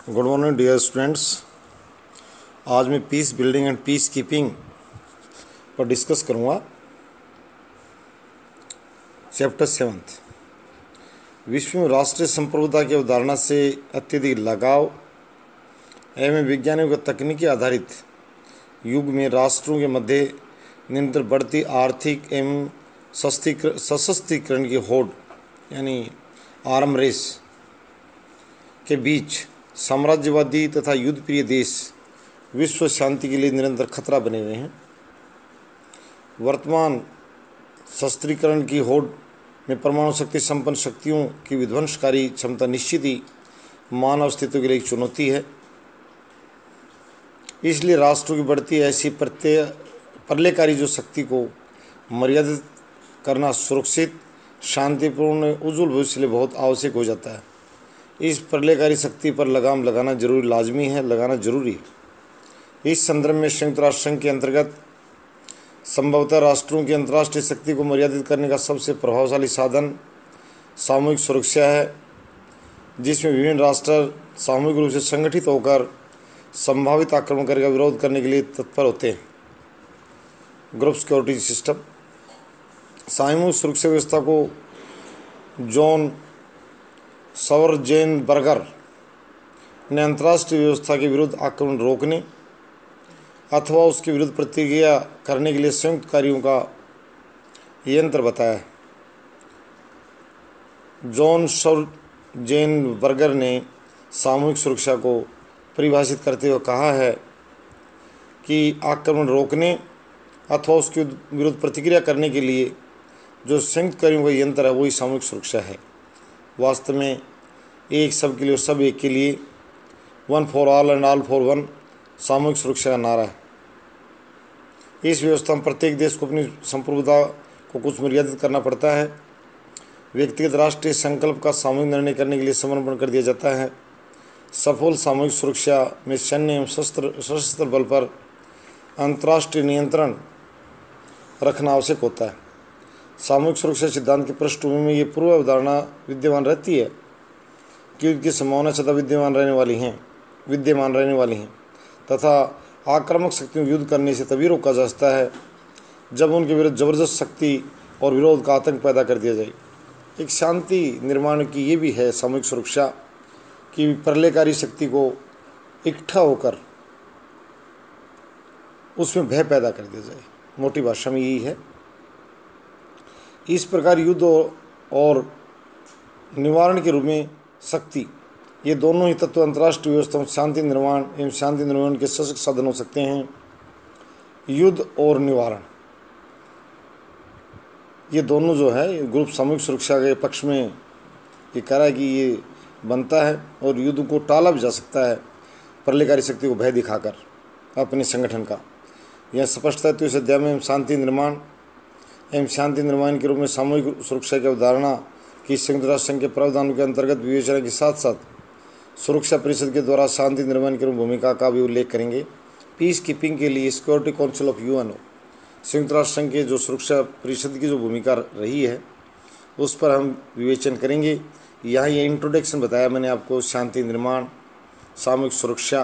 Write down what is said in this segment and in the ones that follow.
Good morning dear students. आज मैं peace building and peace keeping पर डिस्कस करूँगा। चैप्टर 7 विश्व में राष्ट्रीय संप्रभुता की अवधारणा से अत्यधिक लगाव एवं वैज्ञानिक व तकनीकी आधारित युग में राष्ट्रों के मध्य निरंतर बढ़ती आर्थिक एवं सशस्त्रीकरण की होड़ यानी आर्म रेस के बीच साम्राज्यवादी तथा युद्धप्रिय देश विश्व शांति के लिए निरंतर खतरा बने हुए हैं। वर्तमान शस्त्रीकरण की होड़ में परमाणु शक्ति संपन्न शक्तियों की विध्वंसकारी क्षमता निश्चित ही मानव अस्तित्व के लिए एक चुनौती है। इसलिए राष्ट्रों की बढ़ती ऐसी प्रलयकारी जो शक्ति को मर्यादित करना सुरक्षित, शांतिपूर्ण, उज्ज्वल भविष्य के लिए बहुत आवश्यक हो जाता है। इस प्रलयकारी शक्ति पर लगाम लगाना जरूरी है। इस संदर्भ में संयुक्त राष्ट्र संघ के अंतर्गत संभवतः राष्ट्रों की अंतर्राष्ट्रीय शक्ति को मर्यादित करने का सबसे प्रभावशाली साधन सामूहिक सुरक्षा है, जिसमें विभिन्न राष्ट्र सामूहिक रूप से संगठित होकर संभावित आक्रमणकारी का विरोध करने के लिए तत्पर होते हैं। ग्रुप सिक्योरिटी सिस्टम सामूहिक सुरक्षा व्यवस्था को जॉन सॉवरजेनबर्गर ने अंतर्राष्ट्रीय व्यवस्था के विरुद्ध आक्रमण रोकने अथवा उसके विरुद्ध प्रतिक्रिया करने के लिए संयुक्त कार्यों का यंत्र बताया है। जॉन सॉवरजेनबर्गर ने सामूहिक सुरक्षा को परिभाषित करते हुए कहा है कि आक्रमण रोकने अथवा उसके विरुद्ध प्रतिक्रिया करने के लिए जो संयुक्त कार्यों का यंत्र है वही सामूहिक सुरक्षा है। वास्तव में एक सब के लिए और सब एक के लिए, one for all and all for one सामूहिक सुरक्षा का नारा है। इस व्यवस्था में प्रत्येक देश को अपनी संप्रभुता को कुछ मर्यादित करना पड़ता है। व्यक्तिगत राष्ट्रीय संकल्प का सामूहिक निर्णय करने के लिए समर्पण कर दिया जाता है। सफल सामूहिक सुरक्षा में सैन्य एवं सशस्त्र बल पर अंतर्राष्ट्रीय नियंत्रण रखना आवश्यक होता है। सामूहिक सुरक्षा सिद्धांत की पृष्ठभूमि में ये पूर्व अवधारणा विद्यमान रहती है कि युद्ध की संभावना सदा विद्यमान रहने वाली हैं तथा आक्रामक शक्तियों को युद्ध करने से तभी रोका जा सकता है जब उनके विरुद्ध जबरदस्त शक्ति और विरोध का आतंक पैदा कर दिया जाए। एक शांति निर्माण की ये भी है सामूहिक सुरक्षा कि प्रलयकारी शक्ति को इकट्ठा होकर उसमें भय पैदा कर दिया जाए। मोटी भाषा में यही है। इस प्रकार युद्ध और निवारण के रूप में शक्ति, ये दोनों ही तत्व अंतर्राष्ट्रीय व्यवस्था में शांति निर्माण के सशक्त साधन हो सकते हैं। युद्ध और निवारण ये दोनों जो है ग्रुप सामूहिक सुरक्षा के पक्ष में ये कह रहा है कि ये बनता है और युद्ध को टाला भी जा सकता है प्रलयकारी शक्ति को भय दिखाकर अपने संगठन का। यह स्पष्ट है। तो इस अध्याय में शांति निर्माण के रूप में सामूहिक सुरक्षा की अवधारणा की संयुक्त राष्ट्र संघ के प्रावधानों के अंतर्गत विवेचना के साथ साथ सुरक्षा परिषद के द्वारा शांति निर्माण की भूमिका का भी उल्लेख करेंगे। पीस कीपिंग के लिए सिक्योरिटी काउंसिल ऑफ यूएनओ संयुक्त राष्ट्र संघ के जो सुरक्षा परिषद की जो भूमिका रही है उस पर हम विवेचन करेंगे। यहाँ ये इंट्रोडक्शन बताया मैंने आपको, शांति निर्माण, सामूहिक सुरक्षा,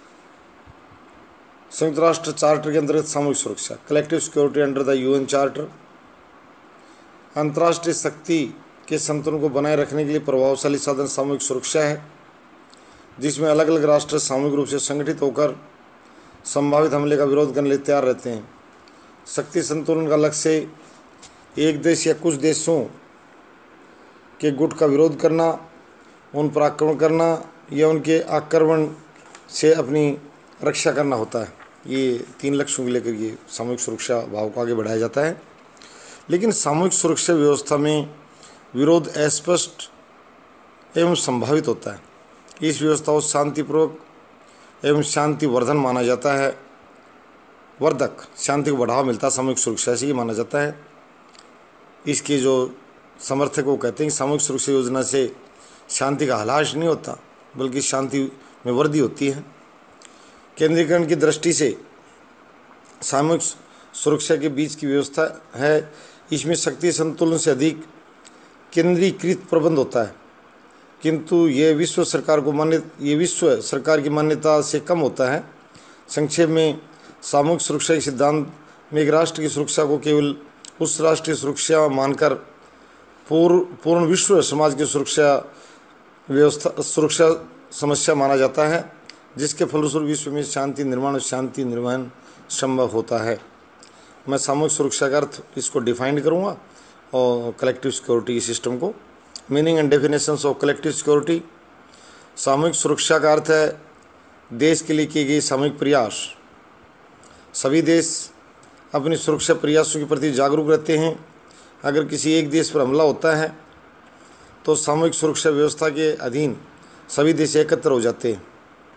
संयुक्त राष्ट्र चार्टर के अंतर्गत सामूहिक सुरक्षा, collective security under the UN charter, अंतर्राष्ट्रीय शक्ति के संतुलन को बनाए रखने के लिए प्रभावशाली साधन सामूहिक सुरक्षा है, जिसमें अलग अलग राष्ट्र सामूहिक रूप से संगठित होकर संभावित हमले का विरोध करने के लिए तैयार रहते हैं। शक्ति संतुलन का लक्ष्य एक देश या कुछ देशों के गुट का विरोध करना, उन पर आक्रमण करना या उनके आक्रमण से अपनी रक्षा करना होता है। ये 3 लक्ष्यों को लेकर ये सामूहिक सुरक्षा भाव को आगे बढ़ाया जाता है। लेकिन सामूहिक सुरक्षा व्यवस्था में विरोध अस्पष्ट एवं संभावित होता है। इस व्यवस्था को शांतिपूर्वक एवं शांतिवर्धन माना जाता है। वर्धक, शांति को बढ़ावा मिलता है सामूहिक सुरक्षा से, ये माना जाता है। इसके जो समर्थक वो कहते हैं कि सामूहिक सुरक्षा योजना से शांति का ह्रास नहीं होता बल्कि शांति में वृद्धि होती है। केंद्रीकरण की दृष्टि से सामूहिक सुरक्षा के बीच की व्यवस्था है। इसमें शक्ति संतुलन से अधिक केंद्रीकृत प्रबंध होता है किंतु ये विश्व सरकार की मान्यता से कम होता है। संक्षेप में, सामूहिक सुरक्षा के सिद्धांत में एक राष्ट्र की सुरक्षा को केवल उस राष्ट्रीय सुरक्षा मानकर पूर्ण विश्व समाज की सुरक्षा समस्या माना जाता है, जिसके फलस्वरूप विश्व में शांति निर्माण संभव होता है। मैं सामूहिक सुरक्षा का अर्थ इसको डिफाइन करूँगा और कलेक्टिव सिक्योरिटी सिस्टम को। Meaning and definitions of collective security. सामूहिक सुरक्षा का अर्थ है देश के लिए किए गए सामूहिक प्रयास। सभी देश अपनी सुरक्षा प्रयासों के प्रति जागरूक रहते हैं। अगर किसी एक देश पर हमला होता है तो सामूहिक सुरक्षा व्यवस्था के अधीन सभी देश एकत्र हो जाते हैं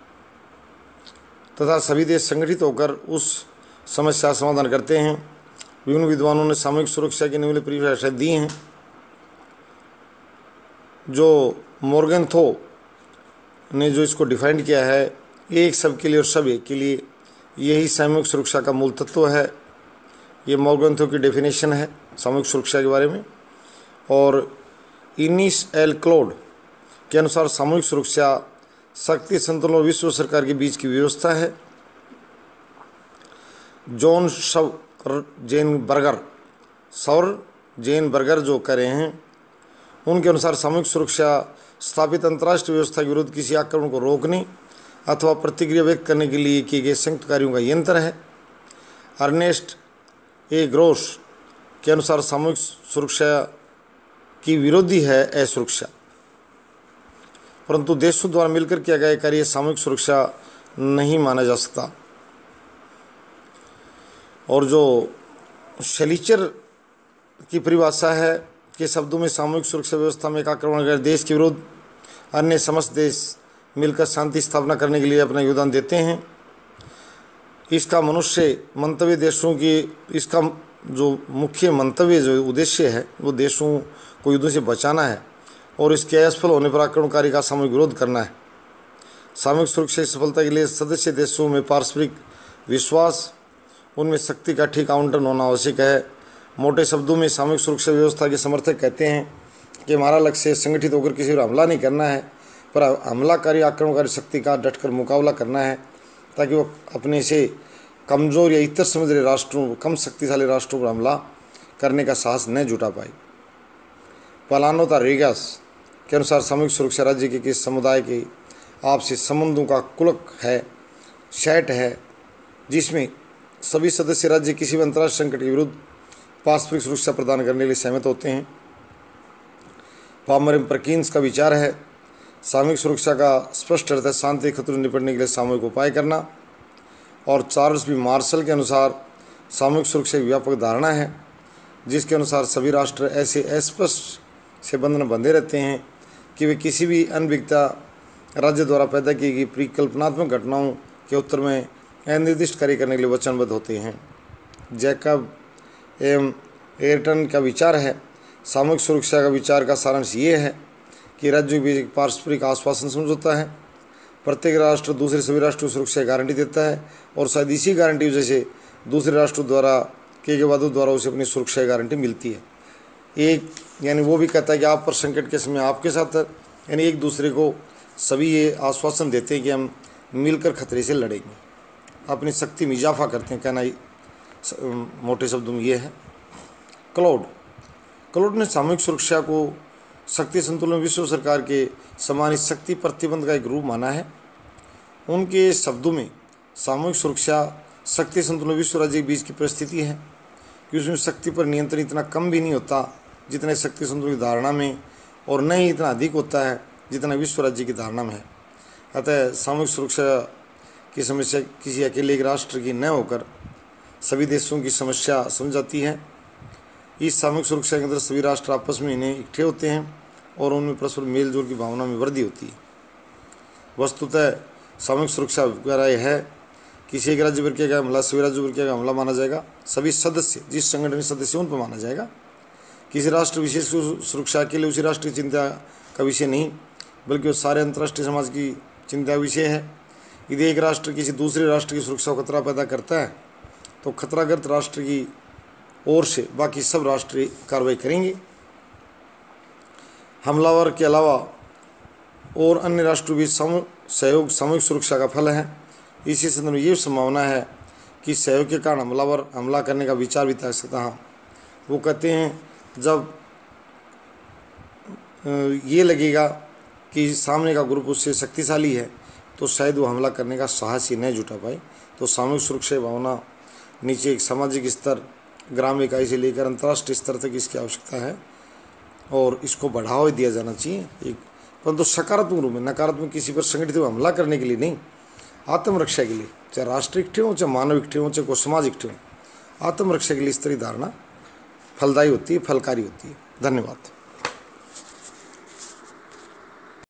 तथा सभी देश संगठित होकर उस समस्या का समाधान करते हैं। विभिन्न विद्वानों ने सामूहिक सुरक्षा की निम्नलिखित परिभाषा दी हैं, जो मोर्गेनथो ने जो इसको डिफाइन किया है, एक सबके लिए और सब एक के लिए, यही सामूहिक सुरक्षा का मूल तत्व है। ये मोर्गेनथो की डेफिनेशन है सामूहिक सुरक्षा के बारे में। और इनिस एल क्लोड के अनुसार सामूहिक सुरक्षा शक्ति संतुलन और विश्व सरकार के बीच की व्यवस्था है। जॉन सौर जेन बर्गर जो कह रहे हैं, उनके अनुसार सामूहिक सुरक्षा स्थापित अंतर्राष्ट्रीय व्यवस्था के विरुद्ध किसी आक्रमण को रोकने अथवा प्रतिक्रिया व्यक्त करने के लिए किए गए संयुक्त कार्यों का यंत्र है। अर्नेस्ट ए ग्रोस के अनुसार सामूहिक सुरक्षा की विरोधी है असुरक्षा, परंतु देशों द्वारा मिलकर किया गया कार्य सामूहिक सुरक्षा नहीं माना जा सकता। और जो शलीचर की परिभाषा है कि शब्दों में सामूहिक सुरक्षा व्यवस्था में एक आक्रमणकारी देश के विरुद्ध अन्य समस्त देश मिलकर शांति स्थापना करने के लिए अपना योगदान देते हैं। इसका जो मुख्य मंतव्य जो उद्देश्य है वो देशों को युद्धों से बचाना है और इसके असफल होने पर आक्रमणकारी का सामूहिक विरोध करना है। सामूहिक सुरक्षा की सफलता के लिए सदस्य देशों में पारस्परिक विश्वास, उनमें शक्ति का ठीक आवंटन होना आवश्यक है। मोटे शब्दों में सामूहिक सुरक्षा व्यवस्था के समर्थक कहते हैं कि हमारा लक्ष्य संगठित होकर किसी पर हमला नहीं करना है, पर हमलाकारी आक्रमणकारी शक्ति का डटकर मुकाबला करना है, ताकि वो अपने से कमज़ोर या इतर समझ रहे राष्ट्रों, कम शक्तिशाली राष्ट्रों पर हमला करने का साहस न जुटा पाए। पलानो तारेगास के अनुसार सामूहिक सुरक्षा राज्य के किसी समुदाय के आपसी संबंधों का कुलक है, सेट है, जिसमें सभी सदस्य राज्य किसी भी अंतर्राष्ट्रीय संकट के विरुद्ध पारस्परिक सुरक्षा प्रदान करने के लिए सहमत होते हैं। पामर परकिंस का विचार है, सामूहिक सुरक्षा का स्पष्ट अर्थ है शांति खतरों से निपटने के लिए सामूहिक उपाय करना। और चार्ल्स बी मार्शल के अनुसार सामूहिक सुरक्षा एक व्यापक धारणा है, जिसके अनुसार सभी राष्ट्र ऐसे अस्पष्ट से बंधन बंधे रहते हैं कि वे किसी भी अनभिज्ञता राज्य द्वारा पैदा की गई परिकल्पनात्मक घटनाओं के उत्तर में अनिर्दिष्ट कार्य करने के लिए वचनबद्ध होते हैं। जैकब एम एयरटन का विचार है, सामूहिक सुरक्षा का विचार का सारांश ये है कि राज्यों के बीच एक पारस्परिक आश्वासन समझौता है। प्रत्येक राष्ट्र दूसरे सभी राष्ट्रों की सुरक्षा की गारंटी देता है और शायद इसी गारंटी की वजह से दूसरे राष्ट्रों द्वारा किए गए वादों द्वारा उसे अपनी सुरक्षा की गारंटी मिलती है। एक यानी वो भी कहता है कि आप पर संकट के समय आपके साथ है, यानी एक दूसरे को सभी ये आश्वासन देते हैं कि हम मिलकर खतरे से लड़ेंगे, अपनी शक्ति में इजाफा करते हैं। कहना मोटे शब्दों में ये है। क्लोड ने सामूहिक सुरक्षा को शक्ति संतुलन विश्व सरकार के सम्मानित शक्ति प्रतिबंध का एक रूप माना है। उनके शब्दों में सामूहिक सुरक्षा शक्ति संतुलन विश्व राज्य के बीच की परिस्थिति है कि उसमें शक्ति पर नियंत्रण इतना कम भी नहीं होता जितने शक्ति संतुलन की धारणा में, और न ही इतना अधिक होता है जितना विश्व राज्य की धारणा में है। अतः सामूहिक सुरक्षा की समस्या किसी अकेले एक राष्ट्र की न होकर सभी देशों की समस्या समझाती है। इस सामूहिक सुरक्षा के अंदर सभी राष्ट्र आपस में इन्हें इकट्ठे होते हैं और उनमें परस्पर मेल जोल की भावना में वृद्धि होती है। वस्तुतः सामूहिक सुरक्षा अभिप्राय है किसी एक राज्य पर किया गया हमला सभी राज्यों पर किया गया हमला माना जाएगा। सभी सदस्य जिस संगठन के सदस्य उन पर माना जाएगा। किसी राष्ट्र विशेष सुरक्षा के लिए उसी राष्ट्र की चिंता का विषय नहीं, बल्कि वो सारे अंतर्राष्ट्रीय समाज की चिंता का विषय है। यदि एक राष्ट्र किसी दूसरे राष्ट्र की सुरक्षा को खतरा पैदा करता है तो खतराग्रस्त राष्ट्र की ओर से बाकी सब राष्ट्र कार्रवाई करेंगे। हमलावर के अलावा और अन्य राष्ट्रों के बीच सहयोग सामूहिक सुरक्षा का फल है। इसी संदर्भ में ये संभावना है कि सहयोग के कारण हमलावर हमला करने का विचार भी तक सकता है। वो कहते हैं जब ये लगेगा कि सामने का ग्रुप उससे शक्तिशाली है तो शायद वो हमला करने का साहस ही नहीं जुटा पाए। तो सामूहिक सुरक्षा भावना नीचे एक सामाजिक स्तर, ग्राम इकाई से लेकर अंतर्राष्ट्रीय स्तर तक इसकी आवश्यकता है और इसको बढ़ावा दिया जाना चाहिए एक, परंतु सकारात्मक रूप में, नकारात्मक किसी पर संगठित हमला करने के लिए नहीं, आत्मरक्षा के लिए, चाहे राष्ट्र इकट्ठे हों, चाहे मानव इकट्ठे हों, चाहे कोई समाज इकट्ठे हों, आत्मरक्षा के लिए इस तरह धारणा फलदायी होती है, फलकारी होती है। धन्यवाद।